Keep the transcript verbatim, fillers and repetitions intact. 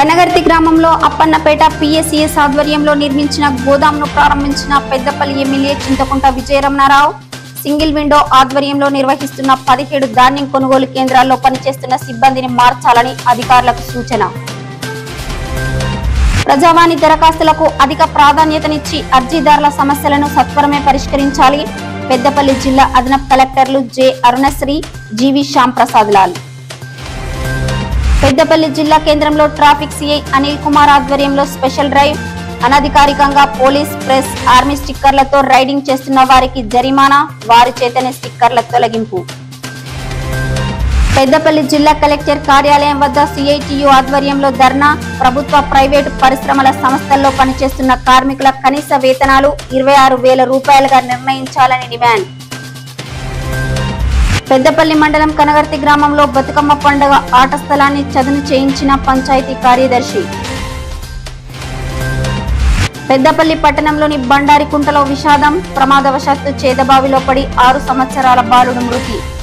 కనగర్తి గ్రామంలో అప్పన్నపేట పిఎస్సిఎస్ ఆధ్వర్యంలో నిర్మించిన గోదాంను ప్రారంభించిన Peddapalli MLA Chinthakunta Vijayaramana Rao. Single window ఆధ్వర్యంలో నిర్వహిస్తున్న పదిహేడు ధాన్యం కొనుగోలు కేంద్రాల్లో పనిచేస్తున్న సిబ్బందిని మార్చాలని అధికారులకు సూచన. ప్రజావాణి దరఖాస్తులకు అధిక ప్రాధాన్యతనిచ్చి అర్జీదారుల సమస్యలను సత్వరమే పరిష్కరించాలి. పెద్దపల్లి జిల్లా అదనపు కలెక్టర్లు జె అరుణశ్రీ, జీవి శ్యామ్ ప్రసాద్ లాల్. పెద్దపల్లి జిల్లా కేంద్రంలో ట్రాఫిక్ సిఐ అనిల్ కుమార్ ఆధ్వర్యంలో స్పెషల్ డ్రైవ్. అనధికారికంగా పోలీస్, ప్రెస్, ఆర్మీ స్టిక్కర్లతో రైడింగ్ చేస్తున్న వారికి జరిమానా, వారి చేతనే స్టిక్కర్ల తొలగింపు. పెద్దపల్లి జిల్లా కలెక్టర్ కార్యాలయం వద్ద సిఐటియు ఆధ్వర్యంలో ధర్నా. ప్రభుత్వ, ప్రైవేటు పరిశ్రమల సంస్థల్లో పనిచేస్తున్న కార్మికుల కనీస వేతనాలు ఇరవై ఆరు వేల రూపాయలుగా నిర్ణయించాలని డిమాండ్. పెద్దపల్లి మండలం కనగర్తి గ్రామంలో బతుకమ్మ పండుగ ఆట స్థలాన్ని చదును చేయించిన పంచాయతీ కార్యదర్శి. పెద్దపల్లి పట్టణంలోని బండారికుంటలో విషాదం. ప్రమాదవశాత్తు చేదబావిలో పడి ఆరు సంవత్సరాల బాలుడు మృతి.